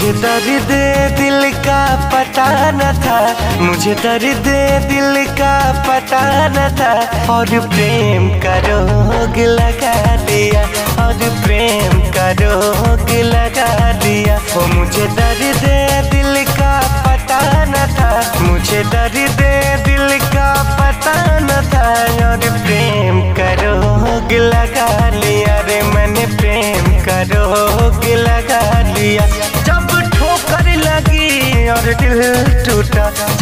मुझे दर्द दिल का पता न था, मुझे दर्द दिल का पता न था। और प्रेम का रोग लगा दिया, और प्रेम का रोग लगा दिया। वो मुझे दर्द दिल का पता न था, मुझे दर्द दिल का पता न था। और प्रेम का रोग लगा लिया रे मैंने, प्रेम का रोग लगा लिया। जब ठोकर लगी और दिल टूटा,